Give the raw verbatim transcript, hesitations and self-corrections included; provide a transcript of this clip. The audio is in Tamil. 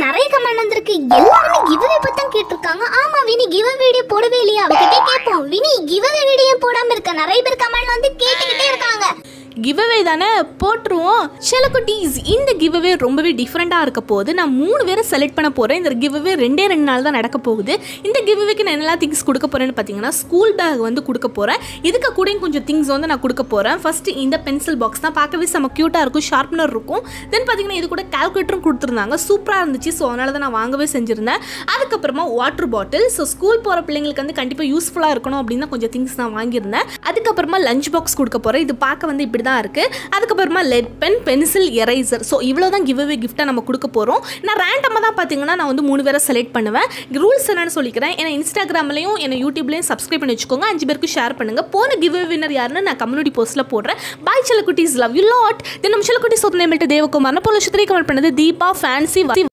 நிறைய கமெண்ட் வந்திருக்கு. எல்லாருமே கிவ்அவே பத்தி தான் கேட்டிருக்காங்க. ஆமா வினி கிவ்அவே வீடியோ போடவே இல்லையா? அவகிட்டே கேட்போம். வினி கிவ்அவே வீடியோ போடாம இருக்க நிறைய பேர் கமெண்ட் வந்து கேட்டுக்கிட்டே இருக்காங்க. கிவ்அவே தானே போட்டுருவோம். செல்லக்குட்டீஸ், இந்த கிவ்அவே ரொம்பவே டிஃப்ரெண்ட்டாக இருக்க போகுது. நான் மூணு பேரை செலக்ட் பண்ண போகிறேன். இந்த கிவ்அவே ரெண்டே ரெண்டு நாள் தான் நடக்க போகுது. இந்த கிவ்அவேக்கு நான் என்னெல்லாம் திங்ஸ் கொடுக்க போகிறேன்னு பார்த்தீங்கன்னா, ஸ்கூல் பேக் வந்து கொடுக்க போகிறேன். இதுக்கு கூட கொஞ்சம் திங்ஸ் வந்து நான் கொடுக்க போகிறேன். ஃபஸ்ட்டு இந்த பென்சில் பாக்ஸ் தான் பார்க்கவே செம்ம க்யூட்டாக இருக்கும், ஷார்ப்னர் இருக்கும். தென் பார்த்தீங்கன்னா இது கூட கால்குலேட்டரும் கொடுத்துருந்தாங்க, சூப்பராக இருந்துச்சு. ஸோ அதனால தான் நான் வாங்கவே செஞ்சுருந்தேன். அதுக்கப்புறமா வாட்டர் பாட்டில். ஸோ ஸ்கூல் போகிற பிள்ளைங்களுக்கு வந்து கண்டிப்பாக யூஸ்ஃபுல்லாக இருக்கணும் அப்படின்னு தான் கொஞ்சம் திங்ஸ் நான் வாங்கியிருந்தேன். அதுக்கப்புறமா லஞ்ச் பாக்ஸ் கொடுக்க போகிறேன். இது பார்க்க வந்து இப்படி தான் இருக்குது. அதுக்கப்புறமா lead pen, pencil, eraser. So இவ்வளோ தான் கிவ்அவே கிஃப்ட்டாக நம்ம கொடுக்க போகிறோம். நான் ரேண்டமாக தான் பார்த்தீங்கன்னா நான் வந்து மூணு பேரை செலக்ட் பண்ணுவேன். ரூல்ஸ் என்னன்னு சொல்லிக்கிறேன். ஏன்னா இன்ஸ்டாகிராம்லையும் என்ன யூடியூப்லையும் சப்ஸ்கிரைப் பண்ணி வச்சுக்கோங்க. அஞ்சு பேருக்கு ஷேர் பண்ணுங்கள். போன கிவ்அவே வின்னர் யாருன்னு நான் கம்யூனிட்டி போஸ்ட்டில் போடுறேன். பாய் செல்லக்குட்டீஸ், லவ் யூ லாட். தென் நம்ம செல்லக்குட்டீஸ் ஓப்பன் நேமிட்டு தேவகுமார்னு போல விஷயத்திலே கமெண்ட் பண்ணது தீபா ஃபேன்சி.